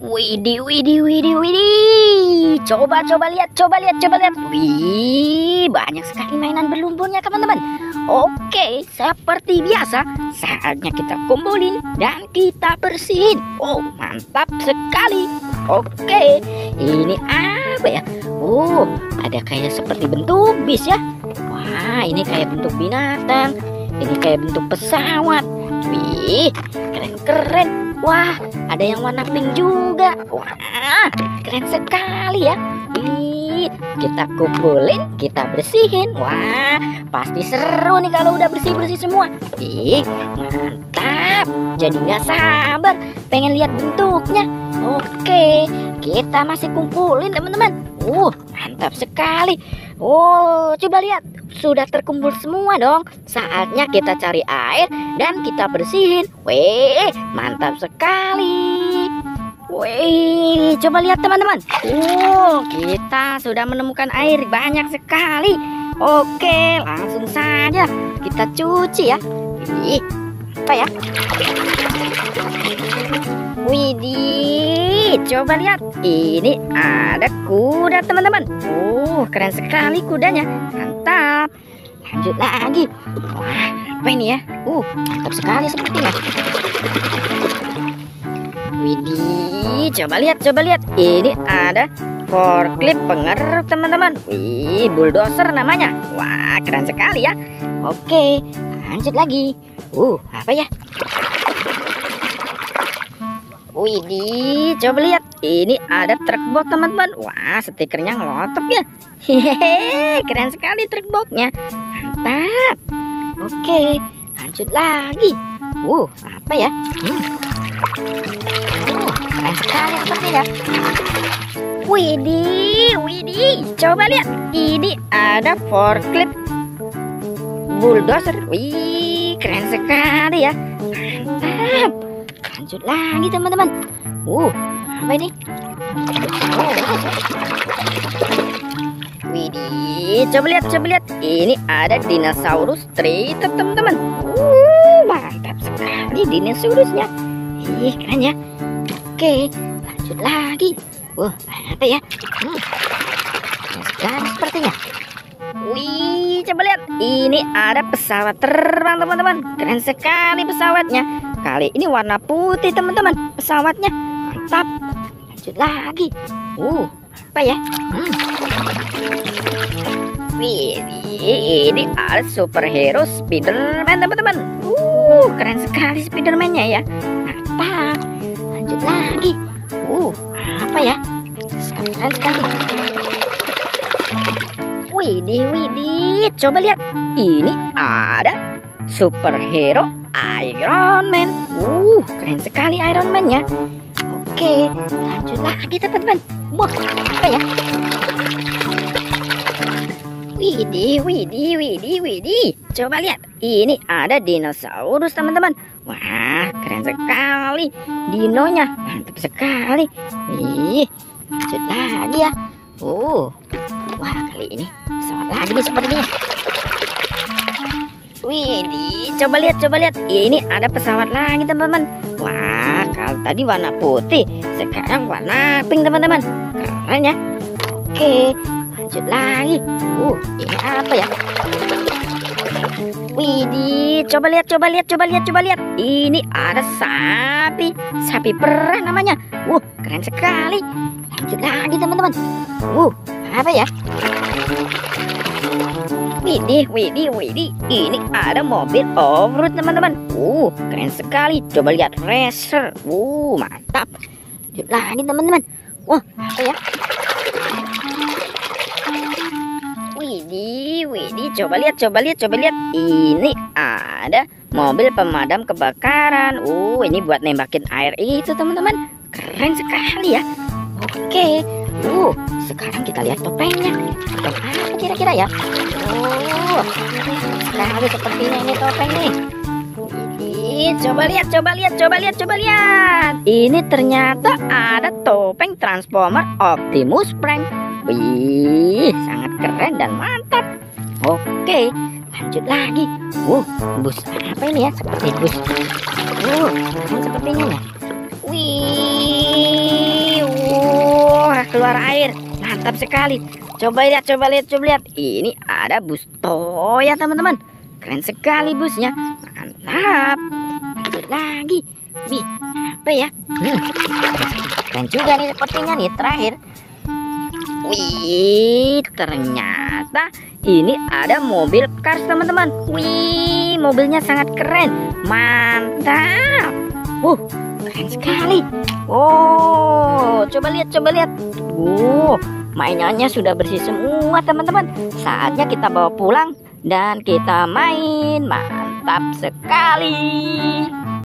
Widih, widih, widih, widih. Coba lihat, coba lihat, coba lihat. Wih, banyak sekali mainan berlumpurnya, teman-teman. Oke, seperti biasa, saatnya kita kumpulin dan kita bersihin. Oh, mantap sekali. Oke, ini apa ya? Oh, ada kayak seperti bentuk bis ya. Wah, ini kayak bentuk binatang. Ini kayak bentuk pesawat. Wih, keren-keren. Wah, ada yang warna pink juga. Wah, keren sekali ya. Ih, kita kumpulin, kita bersihin. Wah, pasti seru nih kalau udah bersih-bersih semua. Ih, mantap. Jadi nggak sabar pengen lihat bentuknya. Oke, kita masih kumpulin, teman-teman. Mantap sekali. Oh, coba lihat. Sudah terkumpul semua dong. Saatnya kita cari air dan kita bersihin. Wih, mantap sekali. Wih, coba lihat teman-teman. Kita sudah menemukan air banyak sekali. Oke, langsung saja kita cuci ya. Ih, apa ya? Widih, coba lihat. Ini ada kuda teman-teman. Keren sekali kudanya. Mantap. Lanjut lagi. Wah, apa ini ya? Mantap sekali sepertinya. Widih, coba lihat, coba lihat. Ini ada forklift pengeruk teman-teman. Wih, bulldozer namanya. Wah, keren sekali ya. Oke, lanjut lagi. Apa ya? Widih, coba lihat. Ini ada truk box teman-teman. Wah, stikernya ngelotok ya. Hehehe, keren sekali truk boxnya. Mantap. Oke, lanjut lagi. Apa ya? Keren sekali sepertinya. Widih, widih, coba lihat. Ini ada forklift bulldozer. Wih, keren sekali ya. Mantap. Lanjut lagi teman-teman. Apa ini? Widih, coba lihat, coba lihat. Ini ada dinosaurus treated teman-teman. Mantap sekali dinosaurusnya. Ih, keren ya. Oke, lanjut lagi. Apa ya? Keren sekali sepertinya. Wih, coba lihat. Ini ada pesawat terbang teman-teman. Keren sekali pesawatnya. Kali ini warna putih teman-teman pesawatnya. Mantap. Lanjut lagi. Apa ya? Wih, ini ada superhero Spiderman teman-teman. Keren sekali Spiderman-nya ya. Mantap. Lanjut lagi. Apa ya? Keren sekali. Widih, widih, coba lihat. Ini ada superhero Iron Man. Keren sekali Iron Man-nya. Oke, lanjut lagi teman-teman. Apa ya? Widih, widih, widih, widih. Coba lihat. Ini ada dinosaurus teman-teman. Wah, keren sekali dinonya. Mantap sekali. Wih, lanjut lagi ya. Wah, kali ini pesawat lagi nih sepertinya. Widih, coba lihat, coba lihat. Ini ada pesawat lagi teman-teman. Wah, kalau tadi warna putih, sekarang warna pink teman-teman. Keren ya. Oke, lanjut lagi. Ini apa ya? Widih, coba lihat, coba lihat, coba lihat, coba lihat. Ini ada sapi perah namanya. Keren sekali. Lanjut lagi teman-teman. Apa ya? Widih, widih, widih. Ini ada mobil off-road teman-teman. Keren sekali. Coba lihat racer. Mantap. Lanjut lagi teman-teman. Apa ya? Widih, widih. Coba lihat, coba lihat, coba lihat. Ini ada mobil pemadam kebakaran. Ini buat nembakin air itu teman-teman. Keren sekali ya. Oke. Sekarang kita lihat topengnya. Topeng apa kira-kira ya? Sekali sepertinya ini topeng nih. Ini coba lihat, coba lihat, coba lihat, coba lihat. Ini ternyata ada topeng Transformer Optimus Prime. Wih, sangat keren dan mantap. Oke, lanjut lagi. Bus apa ini ya? Seperti bus. Keren sepertinya ya. Wih. keluar air. Mantap sekali. Coba lihat, coba lihat, coba lihat. Ini ada bus Toya teman-teman. Keren sekali busnya. Mantap. Lanjut lagi. Wih, apa ya? Keren juga nih sepertinya nih terakhir. Wih, ternyata ini ada mobil Cars teman-teman. Wih, mobilnya sangat keren. Mantap. Keren sekali. Oh, coba lihat, coba lihat. Mainannya sudah bersih semua teman-teman. Saatnya kita bawa pulang dan kita main. Mantap sekali.